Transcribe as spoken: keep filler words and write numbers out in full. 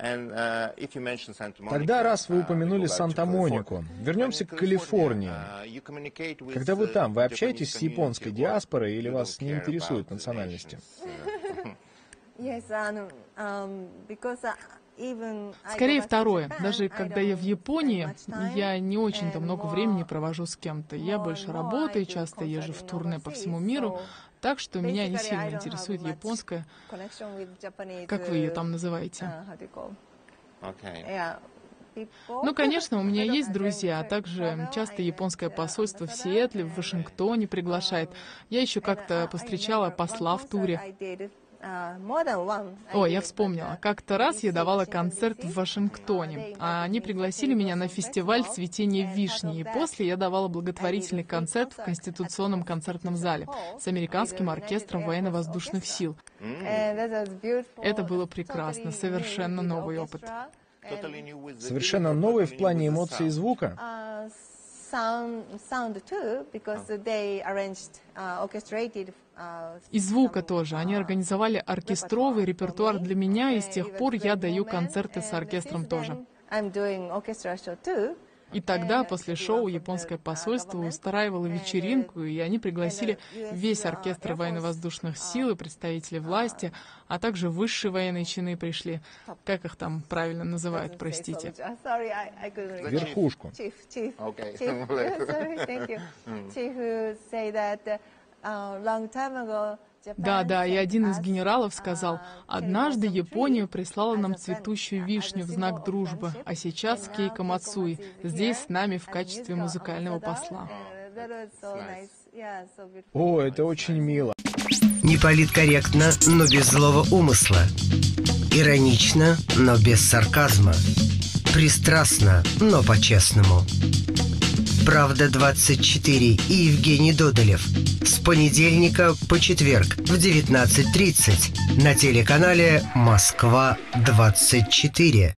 Тогда, раз вы упомянули Санта-Монику, вернемся к Калифорнии. Когда вы там, вы общаетесь с японской диаспорой или вас не интересуют национальности? Скорее второе. Даже когда я в Японии, я не очень-то много времени провожу с кем-то. Я больше работаю, часто езжу в турне по всему миру, так что меня не сильно интересует японская, как вы ее там называете. Ну, конечно, у меня есть друзья, а также часто японское посольство в Сиэтле, в Вашингтоне приглашает. Я еще как-то повстречала посла в туре. О, я вспомнила. Как-то раз я давала концерт в Вашингтоне, а они пригласили меня на фестиваль «Цветение вишни», и после я давала благотворительный концерт в Конституционном концертном зале с американским оркестром военно-воздушных сил. Это было прекрасно, совершенно новый опыт. Совершенно новый в плане эмоций и звука? И звука тоже. Они организовали оркестровый репертуар для меня, и с тех пор я даю концерты с оркестром тоже. И тогда, после шоу, японское посольство устраивало вечеринку, и они пригласили весь оркестр военно-воздушных сил и представители власти, а также высшие военные чины пришли. Как их там правильно называют, простите? Верхушку. Да, да, и один из генералов сказал: «Однажды Япония прислала нам цветущую вишню в знак дружбы, а сейчас Кейко Мацуи здесь с нами в качестве музыкального посла». О, это очень мило. Неполиткорректно, но без злого умысла. Иронично, но без сарказма. Пристрастно, но по-честному. «Правда двадцать четыре» и Евгений Додолев. С понедельника по четверг в девятнадцать тридцать на телеканале «Москва двадцать четыре».